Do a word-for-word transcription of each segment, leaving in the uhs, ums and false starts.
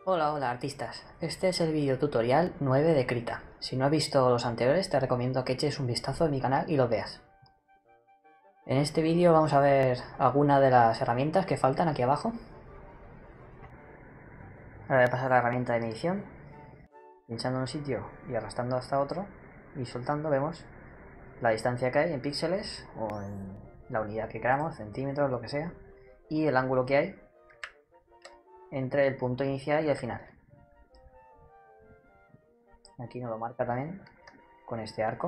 Hola, hola artistas. Este es el vídeo tutorial nueve de Krita. Si no has visto los anteriores, te recomiendo que eches un vistazo en mi canal y los veas. En este vídeo vamos a ver algunas de las herramientas que faltan aquí abajo. Ahora voy a pasar a la herramienta de medición, pinchando en un sitio y arrastrando hasta otro y soltando vemos la distancia que hay en píxeles o en la unidad que queramos, centímetros, lo que sea, y el ángulo que hay entre el punto inicial y el final. Aquí nos lo marca también con este arco.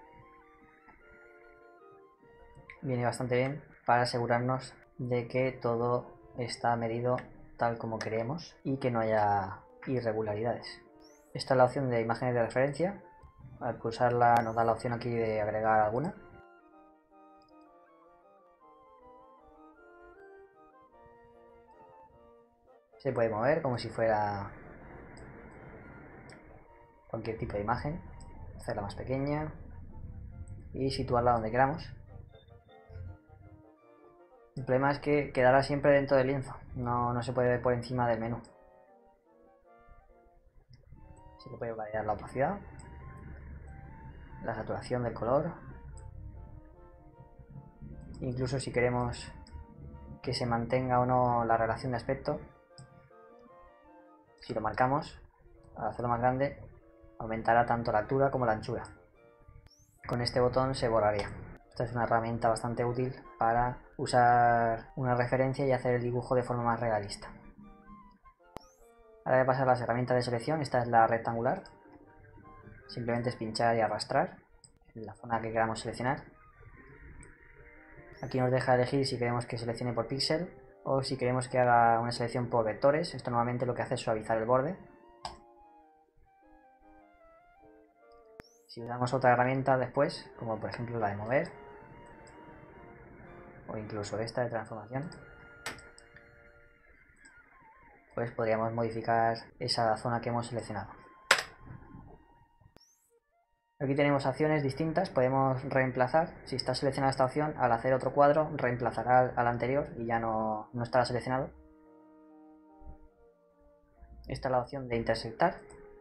Viene bastante bien para asegurarnos de que todo está medido tal como queremos y que no haya irregularidades. Esta es la opción de imágenes de referencia. Al pulsarla nos da la opción aquí de agregar alguna. Se puede mover como si fuera cualquier tipo de imagen, hacerla más pequeña y situarla donde queramos. El problema es que quedará siempre dentro del lienzo, no, no se puede ver por encima del menú. Se le puede variar la opacidad, la saturación del color, incluso si queremos que se mantenga o no la relación de aspecto. Si lo marcamos, al hacerlo más grande, aumentará tanto la altura como la anchura. Con este botón se borraría. Esta es una herramienta bastante útil para usar una referencia y hacer el dibujo de forma más realista. Ahora voy a pasar a las herramientas de selección. Esta es la rectangular. Simplemente es pinchar y arrastrar en la zona que queramos seleccionar. Aquí nos deja elegir si queremos que seleccione por píxel o si queremos que haga una selección por vectores. Esto normalmente lo que hace es suavizar el borde. Si usamos otra herramienta después, como por ejemplo la de mover, o incluso esta de transformación, pues podríamos modificar esa zona que hemos seleccionado. Aquí tenemos acciones distintas, podemos reemplazar. Si está seleccionada esta opción, al hacer otro cuadro reemplazará al anterior y ya no, no estará seleccionado. Esta es la opción de intersectar.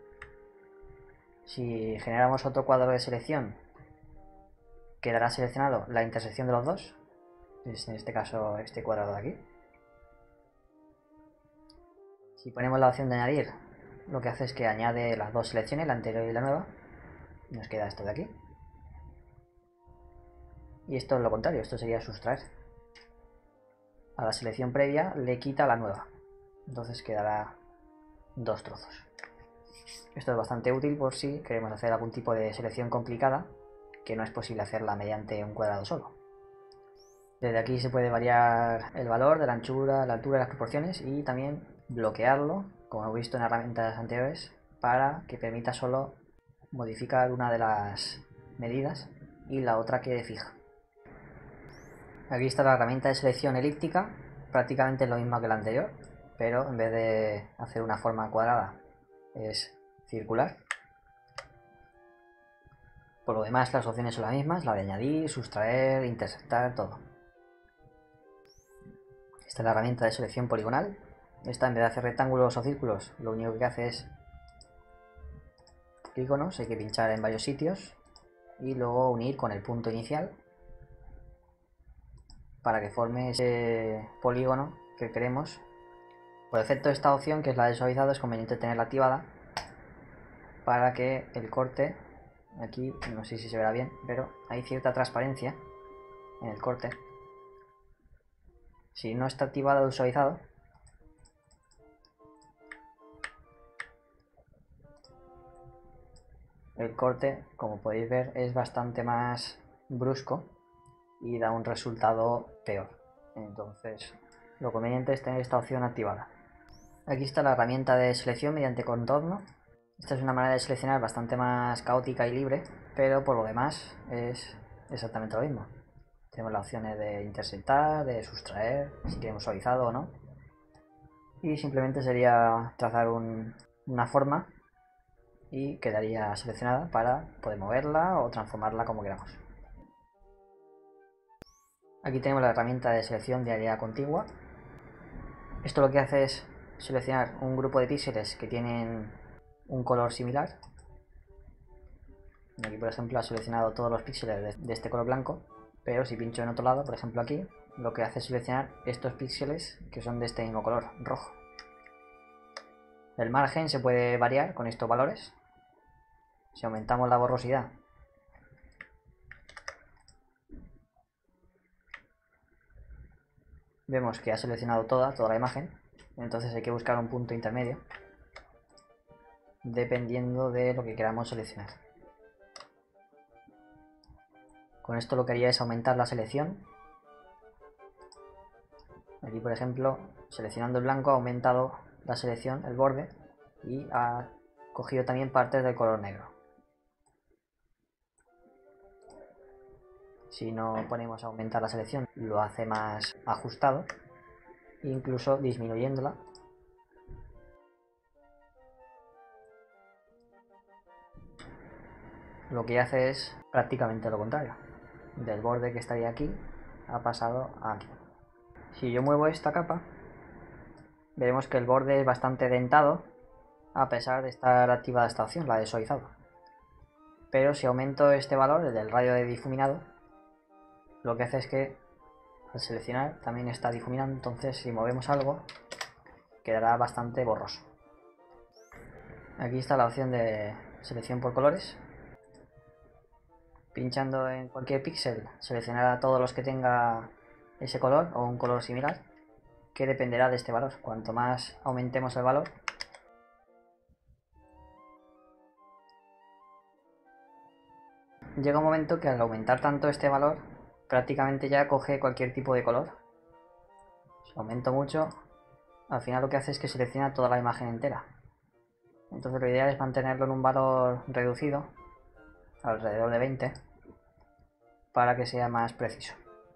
Si generamos otro cuadro de selección, quedará seleccionado la intersección de los dos. Es en este caso este cuadrado de aquí. Si ponemos la opción de añadir, lo que hace es que añade las dos selecciones, la anterior y la nueva. Nos queda esto de aquí. Y esto es lo contrario, esto sería sustraer. A la selección previa le quita la nueva. Entonces quedará dos trozos. Esto es bastante útil por si queremos hacer algún tipo de selección complicada que no es posible hacerla mediante un cuadrado solo. Desde aquí se puede variar el valor de la anchura, la altura y las proporciones y también bloquearlo, como hemos visto en herramientas anteriores, para que permita solo modificar una de las medidas y la otra quede fija. Aquí está la herramienta de selección elíptica, prácticamente lo mismo que la anterior, pero en vez de hacer una forma cuadrada es circular. Por lo demás las opciones son las mismas, la de añadir, sustraer, intersectar, todo. Esta es la herramienta de selección poligonal. Esta, en vez de hacer rectángulos o círculos, lo único que hace es polígonos. Hay que pinchar en varios sitios y luego unir con el punto inicial para que forme ese polígono que queremos. Por defecto de esta opción, que es la de suavizado, es conveniente tenerla activada para que el corte, aquí no sé si se verá bien, pero hay cierta transparencia en el corte. Si no está activado el suavizado, el corte, como podéis ver, es bastante más brusco y da un resultado peor. Entonces, lo conveniente es tener esta opción activada. Aquí está la herramienta de selección mediante contorno. Esta es una manera de seleccionar bastante más caótica y libre, pero por lo demás es exactamente lo mismo. Tenemos las opciones de intersectar, de sustraer, si queremos suavizado o no. Y simplemente sería trazar un, una forma y quedaría seleccionada para poder moverla o transformarla como queramos. Aquí tenemos la herramienta de selección de área contigua. Esto lo que hace es seleccionar un grupo de píxeles que tienen un color similar. Aquí, por ejemplo, ha seleccionado todos los píxeles de este color blanco, pero si pincho en otro lado, por ejemplo aquí, lo que hace es seleccionar estos píxeles que son de este mismo color, rojo. El margen se puede variar con estos valores. Si aumentamos la borrosidad, vemos que ha seleccionado toda, toda la imagen, entonces hay que buscar un punto intermedio dependiendo de lo que queramos seleccionar. Con esto lo que haría es aumentar la selección. Aquí, por ejemplo, seleccionando el blanco ha aumentado la selección, el borde, y ha cogido también partes del color negro. Si no ponemos a aumentar la selección, lo hace más ajustado, incluso disminuyéndola. Lo que hace es prácticamente lo contrario. Del borde que estaría aquí, ha pasado a aquí. Si yo muevo esta capa, veremos que el borde es bastante dentado, a pesar de estar activada esta opción, la de suavizado. Pero si aumento este valor, el del radio de difuminado, lo que hace es que al seleccionar también está difuminando, entonces si movemos algo quedará bastante borroso. Aquí está la opción de selección por colores. Pinchando en cualquier píxel seleccionará todos los que tenga ese color o un color similar, que dependerá de este valor. Cuanto más aumentemos el valor, llega un momento que al aumentar tanto este valor prácticamente ya coge cualquier tipo de color. Si aumento mucho, al final lo que hace es que selecciona toda la imagen entera. Entonces lo ideal es mantenerlo en un valor reducido, alrededor de veinte, para que sea más preciso.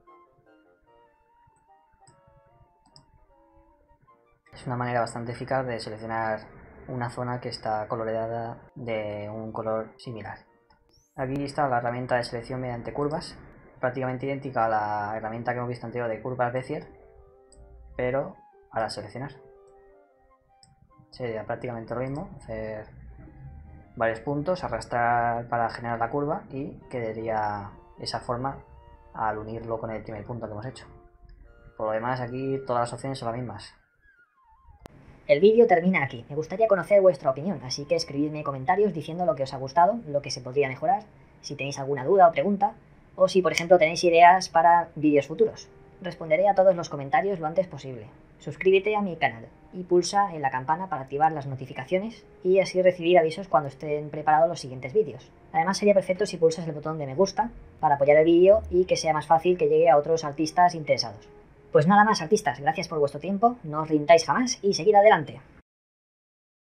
Es una manera bastante eficaz de seleccionar una zona que está coloreada de un color similar. Aquí está la herramienta de selección mediante curvas, prácticamente idéntica a la herramienta que hemos visto anterior de curvas Bezier, pero para seleccionar. Sería prácticamente lo mismo, hacer varios puntos, arrastrar para generar la curva y quedaría esa forma al unirlo con el primer punto que hemos hecho. Por lo demás, aquí todas las opciones son las mismas. El vídeo termina aquí. Me gustaría conocer vuestra opinión, así que escribidme comentarios diciendo lo que os ha gustado, lo que se podría mejorar, si tenéis alguna duda o pregunta, o si por ejemplo tenéis ideas para vídeos futuros. Responderé a todos los comentarios lo antes posible. Suscríbete a mi canal y pulsa en la campana para activar las notificaciones y así recibir avisos cuando estén preparados los siguientes vídeos. Además sería perfecto si pulsas el botón de me gusta para apoyar el vídeo y que sea más fácil que llegue a otros artistas interesados. Pues nada más, artistas, gracias por vuestro tiempo, no os rindáis jamás y seguid adelante.